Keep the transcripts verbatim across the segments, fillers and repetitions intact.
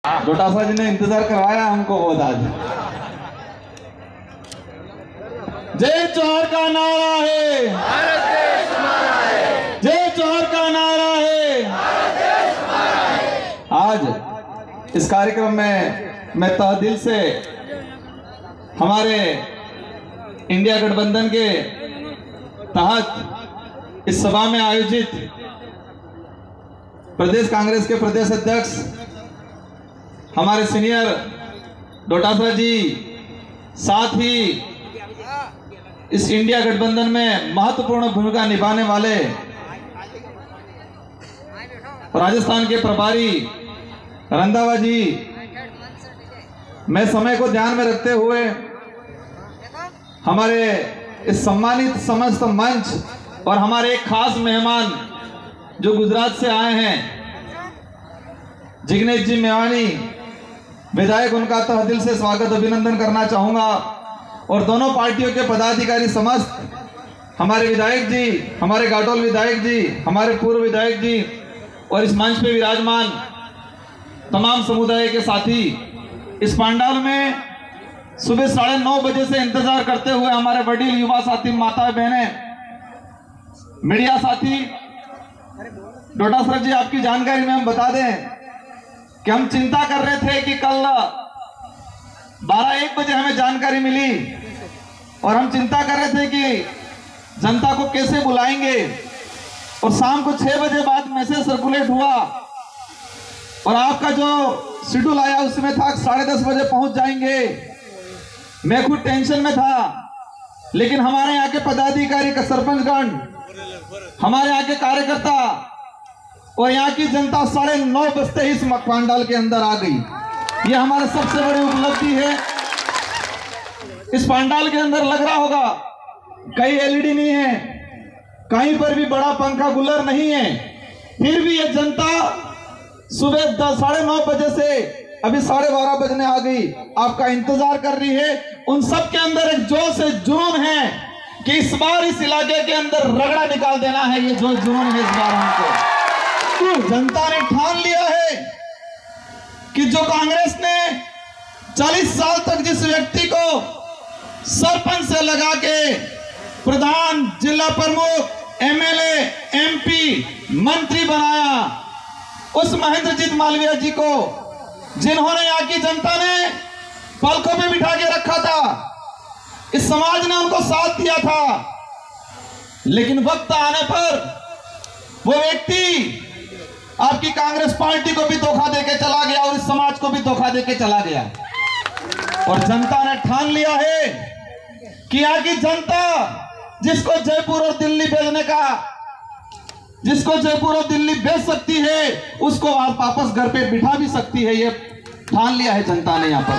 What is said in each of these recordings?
डोटासरा जी ने इंतजार करवाया हमको बहुत आज। जय जोहर का नारा है, भारत देश हमारा है। जय जोहर का नारा है, भारत देश हमारा है। आज इस कार्यक्रम में मैं तहे दिल से हमारे इंडिया गठबंधन के तहत इस सभा में आयोजित प्रदेश कांग्रेस के प्रदेश अध्यक्ष हमारे सीनियर डोटासरा जी, साथ ही इस इंडिया गठबंधन में महत्वपूर्ण भूमिका निभाने वाले राजस्थान के प्रभारी रंधावा जी, मैं समय को ध्यान में रखते हुए हमारे इस सम्मानित समस्त मंच और हमारे एक खास मेहमान जो गुजरात से आए हैं, जिग्नेश जी मेवानी विधायक, उनका तहे दिल से स्वागत अभिनंदन करना चाहूंगा। और दोनों पार्टियों के पदाधिकारी समस्त, हमारे विधायक जी, हमारे घाटोल विधायक जी, हमारे पूर्व विधायक जी और इस मंच पे विराजमान तमाम समुदाय के साथी, इस पंडाल में सुबह साढ़े नौ बजे से इंतजार करते हुए हमारे वडील युवा साथी, माता बहने, मीडिया साथी। डोटासरा जी, आपकी जानकारी में हम बता दें कि हम चिंता कर रहे थे कि कल बारह एक बजे हमें जानकारी मिली और हम चिंता कर रहे थे कि जनता को कैसे बुलाएंगे, और शाम को छह बजे बाद मैसेज सर्कुलेट हुआ और आपका जो शेड्यूल आया उसमें था साढ़े दस बजे पहुंच जाएंगे। मैं खुद टेंशन में था, लेकिन हमारे यहाँ के पदाधिकारी का सरपंचगण, हमारे यहाँ के कार्यकर्ता और यहाँ की जनता साढ़े नौ बजते ही इस पंडाल के अंदर आ गई। ये हमारा सबसे बड़ी उपलब्धि है। इस पंडाल के अंदर लग रहा होगा कहीं एलईडी नहीं है, कहीं पर भी बड़ा पंखा कूलर नहीं है, फिर भी ये जनता सुबह दस साढ़े नौ बजे से अभी साढ़े बारह बजने आ गई, आपका इंतजार कर रही है। उन सब के अंदर एक जोश है, जुनून है कि इस बार इस इलाके के अंदर रगड़ा निकाल देना है। ये जो जुनून है इस बार हमको, जनता ने ठान लिया है कि जो कांग्रेस ने चालीस साल तक जिस व्यक्ति को सरपंच से लगा के प्रधान, जिला प्रमुख, एमएलए, एमपी, मंत्री बनाया, उस महेंद्रजीत मालवीय जी को, जिन्होंने यहाँ की जनता ने पलकों में बिठा के रखा था, इस समाज ने उनको साथ दिया था, लेकिन वक्त आने पर वो व्यक्ति आपकी कांग्रेस पार्टी को भी धोखा देके चला गया और इस समाज को भी धोखा देके चला गया। और जनता ने ठान लिया है कि यहाँ की जनता जिसको जयपुर और दिल्ली भेजने का, जिसको जयपुर और दिल्ली भेज सकती है, उसको आप वापस घर पे बिठा भी सकती है। ये ठान लिया है जनता ने यहाँ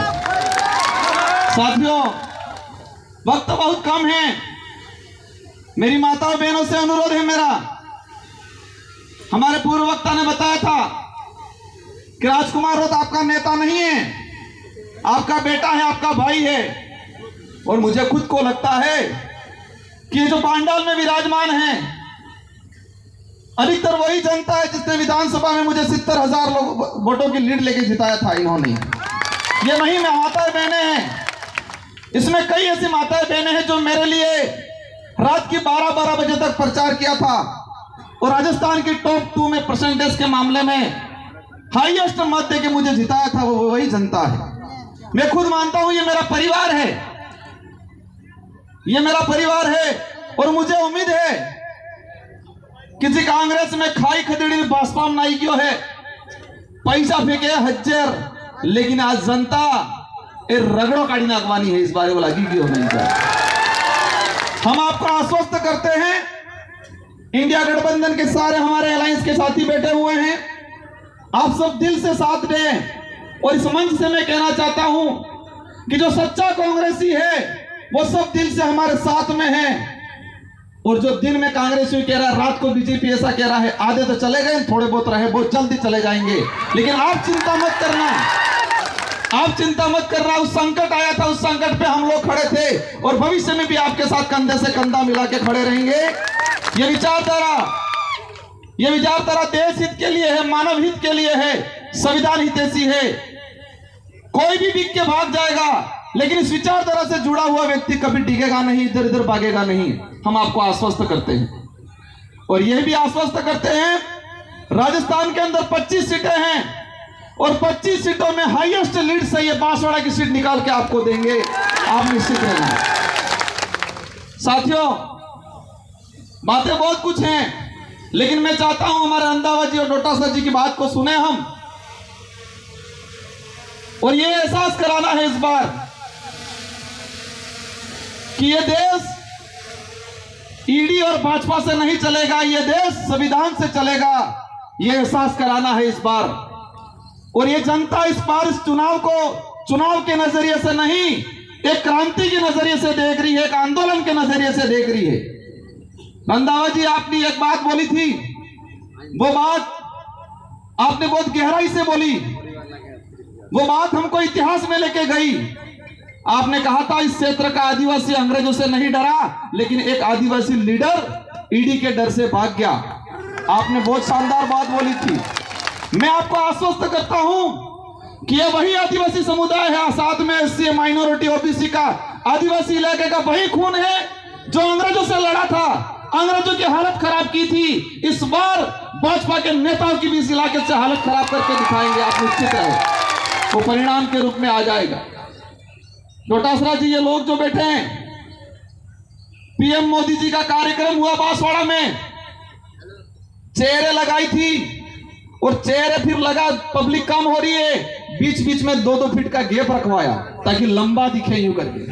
पर। साथियों, वक्त बहुत कम है। मेरी माताओं बहनों से अनुरोध है मेरा, हमारे पूर्व वक्ता ने बताया था कि राजकुमार रोत आपका नेता नहीं है, आपका बेटा है, आपका भाई है। और मुझे खुद को लगता है कि ये जो पंडाल में विराजमान है, अधिकतर वही जनता है जिसने विधानसभा में मुझे सत्तर हजार लोग वोटों की लीड लेके जिताया था। इन्होंने, ये नहीं मैं माताएं बहने हैं, इसमें कई ऐसी माताएं बहने हैं जो मेरे लिए रात की बारह बारह बजे तक प्रचार किया था और राजस्थान की टॉप टू में परसेंटेज के मामले में हाईएस्ट मत देके मुझे जिताया था। वो वही जनता है। मैं खुद मानता हूं ये मेरा परिवार है, ये मेरा परिवार है। और मुझे उम्मीद है किसी कांग्रेस में खाई खदेड़ी भाजपा में नहीं क्यों है, पैसा फेंके हजार, लेकिन आज जनता ए रगड़ो काड़ी नागवानी है, इस बारे वाला की क्यों नहीं है। हम आपको आश्वस्त करते हैं, इंडिया गठबंधन के सारे हमारे अलायंस के साथी बैठे हुए हैं, आप सब दिल से साथ दें। और इस मंच से मैं कहना चाहता हूं कि जो सच्चा कांग्रेसी है वो सब दिल से हमारे साथ में है। और जो दिन में कांग्रेसी कह रहा है, रात को बीजेपी ऐसा कह रहा है, आधे तो चले गए, थोड़े बहुत रहे, बहुत जल्दी चले जाएंगे। लेकिन आप चिंता मत करना, आप चिंता मत करना। उस संकट आया था, उस संकट पे हम लोग खड़े थे और भविष्य में भी आपके साथ कंधे से कंधा मिला के खड़े रहेंगे। ये विचारधारा ये विचारधारा देश हित के लिए है, मानव हित के लिए है, संविधान हितैषी है। कोई भी बिक के भाग जाएगा, लेकिन इस विचारधारा से जुड़ा हुआ व्यक्ति कभी टिकेगा नहीं, इधर इधर भागेगा नहीं। हम आपको आश्वस्त करते हैं और यह भी आश्वस्त करते हैं, राजस्थान के अंदर पच्चीस सीटें हैं और पच्चीस सीटों में हाईएस्ट लीड से ये बांसवाड़ा की सीट निकाल के आपको देंगे, आप निश्चित रहना। साथियों, बातें बहुत कुछ हैं, लेकिन मैं चाहता हूं हमारे रंधावा जी और डोटासरा जी की बात को सुने हम, और ये एहसास कराना है इस बार कि ये देश ईडी और भाजपा से नहीं चलेगा, ये देश संविधान से चलेगा। ये एहसास कराना है इस बार। और ये जनता इस बार इस चुनाव को चुनाव के नजरिए से नहीं, एक क्रांति के नजरिए से देख रही है, एक आंदोलन के नजरिए से देख रही है। रंधावा जी, आपने एक बात बोली थी, वो बात आपने बहुत गहराई से बोली, वो बात हमको इतिहास में लेके गई। आपने कहा था इस क्षेत्र का आदिवासी अंग्रेजों से नहीं डरा, लेकिन एक आदिवासी लीडर ईडी के डर से भाग गया। आपने बहुत शानदार बात बोली थी। मैं आपको आश्वस्त करता हूं कि यह वही आदिवासी समुदाय है, साथ में एससी माइनॉरिटी ओबीसी का आदिवासी इलाके का वही खून है जो अंग्रेजों से लड़ा था, अंग्रेजों की हालत खराब की थी। इस बार भाजपा के नेताओं की भी इस इलाके से हालत खराब करके दिखाएंगे, आप निश्चित रहे, वो परिणाम के रूप में आ जाएगा। डोटासरा जी, ये लोग जो बैठे हैं, पीएम मोदी जी का कार्यक्रम हुआ बांसवाड़ा में, चेहरे लगाई थी और चेहरे फिर लगा, पब्लिक कम हो रही है, बीच बीच में दो दो फीट का गैप रखवाया ताकि लंबा दिखे यूं करके,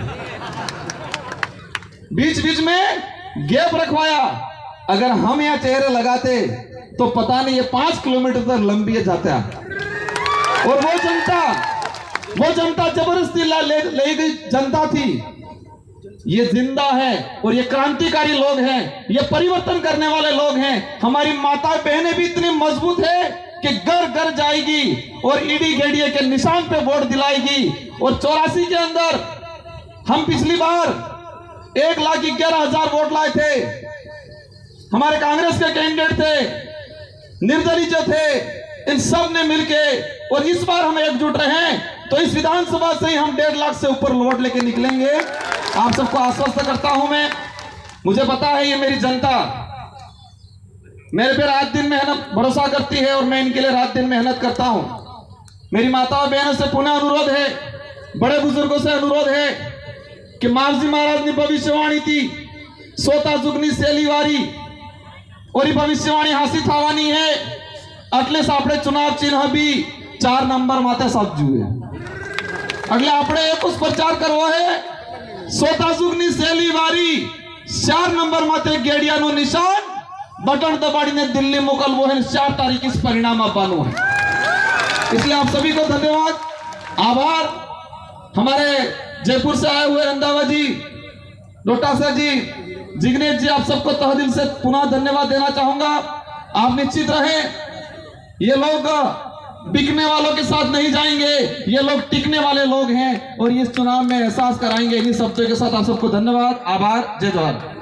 बीच बीच में गैप रखवाया। अगर हम यहाँ चेहरे लगाते तो पता नहीं ये पांच किलोमीटर तक लंबी जाता। और वो जनता वो जनता जबरदस्ती ले, ले गई जनता थी। ये जिंदा है और ये क्रांतिकारी लोग हैं, ये परिवर्तन करने वाले लोग हैं। हमारी माता बहनें भी इतनी मजबूत है कि घर घर जाएगी और ईडी गेडीए के निशान पे वोट दिलाएगी। और चौरासी के अंदर हम पिछली बार एक लाख ग्यारह हजार वोट लाए थे, हमारे कांग्रेस के कैंडिडेट थे, निर्दलीय जो थे, इन सब ने मिलके, और इस बार हम एकजुट रहे तो इस विधानसभा से ही हम डेढ़ लाख से ऊपर वोट लेके निकलेंगे। आप सबको आश्वस्त करता हूं मैं। मुझे पता है ये मेरी जनता मेरे पे रात दिन मेहनत भरोसा करती है और मैं इनके लिए रात दिन मेहनत करता हूं। मेरी माताओं बहनों से पुनः अनुरोध है, बड़े बुजुर्गों से अनुरोध है कि मावजी महाराज ने भविष्यवाणी थी, सोता जुगनी सेलीवारी, और ये भविष्यवाणी हासिल थावानी है। अगले सापड़े चुनाव चिन्ह भी चार नंबर माते साजू है। अगले आपने एक उस प्रचार करवा है, सोता जुगनी सेलीवारी, चार नंबर माते गेड़िया नो निशान, बटन दबाड़ी ने दिल्ली मुकल वो है, चार तारीख इस परिणाम पानो है। इसलिए आप सभी को धन्यवाद, आभार। हमारे जयपुर से आए हुए रंधावा जी, डोटासरा जी, जिग्नेश जी, आप सबको तहे दिल से पुनः धन्यवाद देना चाहूंगा। आप निश्चित रहे, ये लोग बिकने वालों के साथ नहीं जाएंगे, ये लोग टिकने वाले लोग हैं और इस चुनाव में एहसास कराएंगे। इन्हीं शब्दों के साथ आप सबको धन्यवाद, आभार, जय जवाहर।